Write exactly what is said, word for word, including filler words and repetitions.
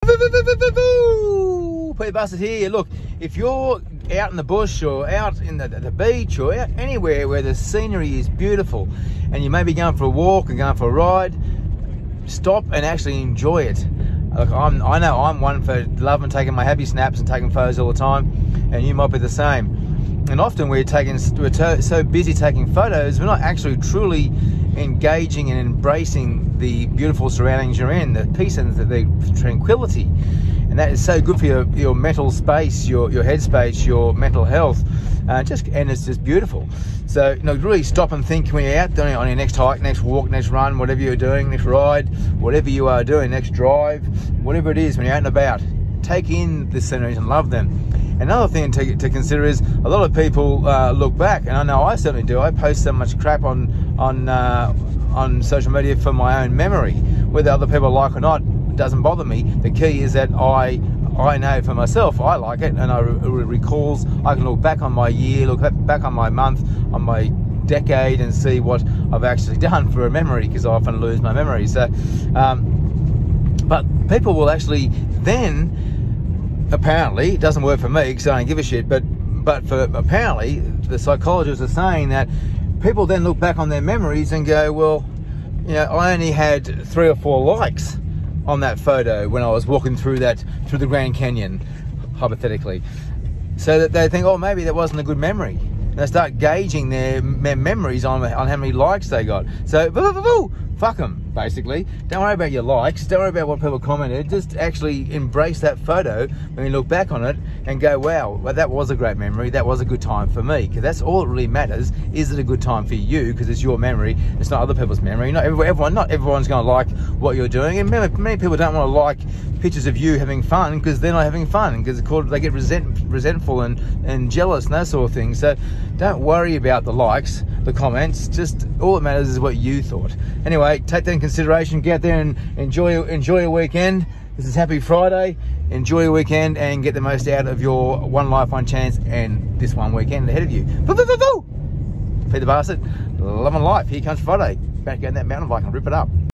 Peter Bastard here. Look, if you're out in the bush or out in the, the beach or out anywhere where the scenery is beautiful and you may be going for a walk and going for a ride, stop and actually enjoy it. Look, I'm, I know I'm one for loving taking my happy snaps and taking photos all the time, and you might be the same. And often we're taking, we're to, so busy taking photos, we're not actually truly engaging and embracing the beautiful surroundings you're in, the peace and the, the tranquility. And that is so good for your, your mental space, your, your head space, your mental health. Uh, just and it's just beautiful. So, you know, really stop and think when you're out doing on your next hike, next walk, next run, whatever you're doing, next ride, whatever you are doing, next drive, whatever it is when you're out and about. Take in the sceneries and love them. Another thing to, to consider is a lot of people uh, look back, and I know I certainly do. I post so much crap on on uh, on social media for my own memory. Whether other people like or not, it doesn't bother me. The key is that I I know for myself I like it, and I re recalls. I can look back on my year, look back on my month, on my decade, and see what I've actually done for a memory, because I often lose my memory. So, um, but people will actually then. Apparently, it doesn't work for me because I don't give a shit, but but for apparently the psychologists are saying that people then look back on their memories and go, well, you know, I only had three or four likes on that photo when I was walking through that through the Grand Canyon, hypothetically. So that they think, oh, maybe that wasn't a good memory. And they start gauging their me memories on on how many likes they got. So boo, boo, boo, fuck them, basically. Don't worry about your likes. Don't worry about what people commented. Just actually embrace that photo when you look back on it and go, wow, well, that was a great memory. That was a good time for me. Because that's all that really matters. Is it a good time for you? Because it's your memory. It's not other people's memory. Not everyone. Not everyone's going to like what you're doing. And many, many people don't want to like pictures of you having fun because they're not having fun. Because they get resent, resentful and, and jealous and that sort of thing. So don't worry about the likes, the comments. Just all that matters is what you thought. Anyway, take that in consideration. Get out there and enjoy enjoy your weekend. This is Happy Friday. Enjoy your weekend and get the most out of your one life, one chance, and this one weekend ahead of you. Peter Bastard, loving life. Here comes Friday. Back to go on that mountain bike and rip it up.